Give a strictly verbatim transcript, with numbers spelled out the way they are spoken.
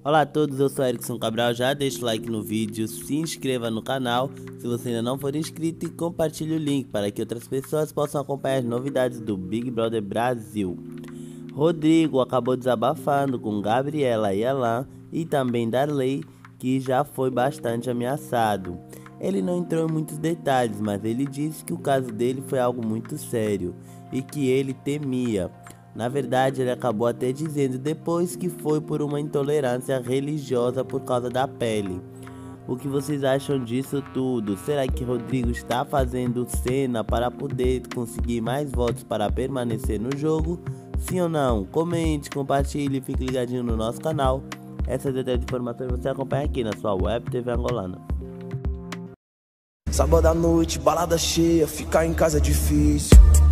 Olá a todos, eu sou Erickson Cabral, já deixa o like no vídeo, se inscreva no canal se você ainda não for inscrito e compartilhe o link para que outras pessoas possam acompanhar as novidades do Big Brother Brasil. Rodrigo acabou desabafando com Gabriela e Alan e também Darley, que já foi bastante ameaçado. Ele não entrou em muitos detalhes, mas ele disse que o caso dele foi algo muito sério e que ele temia. Na verdade, ele acabou até dizendo depois que foi por uma intolerância religiosa por causa da pele. O que vocês acham disso tudo? Será que Rodrigo está fazendo cena para poder conseguir mais votos para permanecer no jogo? Sim ou não? Comente, compartilhe e fique ligadinho no nosso canal. Essas e outras informações você acompanha aqui na sua Web T V Angolana. Sábado à noite, balada cheia, ficar em casa é difícil.